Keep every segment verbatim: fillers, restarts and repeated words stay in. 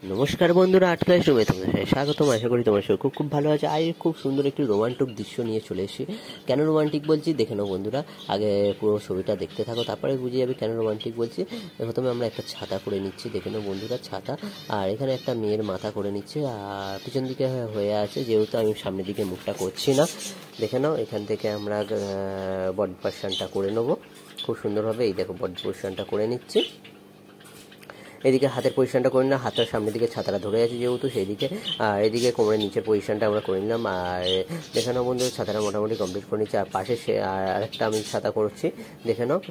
নমস্কার বন্ধুরা, আটকায় সময় তোমাদের স্বাগতম। আশা করি তোমার সবাই খুব খুব ভালো আছে। আজ খুব সুন্দর একটি রোমান্টিক দৃশ্য নিয়ে চলে এসেছি। কেন রোমান্টিক বলছি দেখে নাও বন্ধুরা, আগে পুরো ছবিটা দেখতে থাকো, তারপরে বুঝে যাবে কেন রোমান্টিক বলছি। প্রথমে আমরা একটা ছাতা করে নিচ্ছি, দেখে নাও বন্ধুরা ছাতা, আর এখানে একটা মেয়ের মাথা করে নিচ্ছে, আর পিছন দিকে হয়ে আছে, যেহেতু আমি সামনের দিকে মুখটা করছি না। দেখে নাও এখান থেকে আমরা বডি পোর্শনটা করে নেবো খুব সুন্দরভাবে। এই দেখো বডি পোর্শনটা করে নিচ্ছি। এদিকে হাতের পজিশনটা করে নিলাম, হাতের সামনের দিকে ছাতাটা ধরে আছে যেহেতু সেই দিকে, আর এদিকে কোমরের নিচের পজিশনটা আমরা করে নিলাম। আর দেখে নাও বন্ধু ছাতাটা মোটামুটি কমপ্লিট করে নিচ্ছি। আর পাশে সে আরেকটা আমি ছাতা করছি, দেখে নাও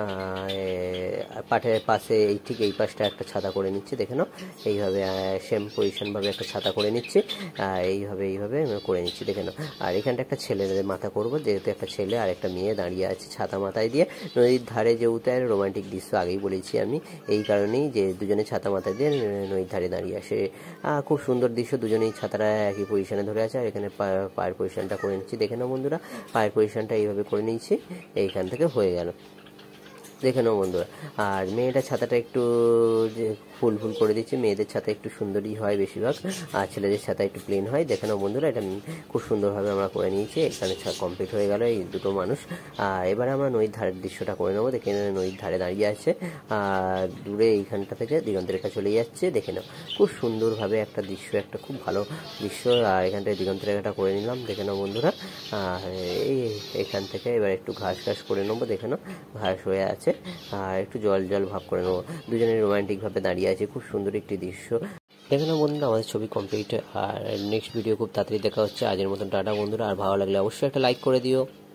পাঠের পাশে এই ঠিক এই পাশটা একটা ছাতা করে নিচ্ছি, দেখে নাও এইভাবে সেম পজিশনভাবে একটা ছাতা করে নিচ্ছি, আর এইভাবে এইভাবে করে নিচ্ছি, দেখে নাও। আর এখানটা একটা ছেলের মাথা করবো, যেহেতু একটা ছেলে আর একটা মেয়ে দাঁড়িয়ে আছে ছাতা মাথায় দিয়ে নদীর ধারে, যেহেতু রোমান্টিক দৃশ্য আগেই বলেছি আমি, এই কারণেই যে দুজনে ছাতা মাথায় দিয়ে নদীর ধারে দাঁড়িয়ে আসে। খুব সুন্দর দৃশ্য, দুজনেই ছাতাটা একই পজিশনে ধরে আছে। আর এখানে পায়ের পজিশনটা করে নিচ্ছি, দেখে নাও বন্ধুরা পায়ের পজিশনটা এইভাবে করে নিচ্ছি, এইখান থেকে হয়ে গেল, দেখে নাও বন্ধুরা। আর মেয়েটার ছাতাটা একটু যে ফুল ফুল করে দিচ্ছি, মেয়েদের ছাতা একটু সুন্দরই হয় বেশিরভাগ, আর ছেলেদের ছাতা একটু প্লেন হয়। দেখে নাও বন্ধুরা এটা খুব সুন্দরভাবে আমরা করে নিয়েছি, এখানে কমপ্লিট হয়ে গেল এই দুটো মানুষ। আর এবারে আমরা নদীর ধারের দৃশ্যটা করে নেবো, দেখে নদীর ধারে দাঁড়িয়ে আছে, আর দূরে এইখানটা থেকে দিগন্ত রেখা চলে যাচ্ছে, দেখে নাও খুব সুন্দরভাবে একটা দৃশ্য, একটা খুব ভালো দৃশ্য। আর এখান থেকে দিগন্ত রেখাটা করে নিলাম, দেখে নাও বন্ধুরা। আর এই এখান থেকে এবার একটু ঘাস ঘাস করে নেবো, দেখে নাও ঘাস হয়ে আছে, আর একটু জল জল ভাব করে নেবো, দুজনে রোমান্টিক ভাবে দাঁড়িয়ে আছে, খুব সুন্দর একটি দৃশ্য। দেখে নাও বন্ধুরা আমাদের ছবি কমপ্লিট। আর নেক্সট ভিডিও খুব তাড়াতাড়ি দেখা হচ্ছে। আজের মতন টাটা বন্ধুরা, আর ভালো লাগলে অবশ্যই একটা লাইক করে দিও।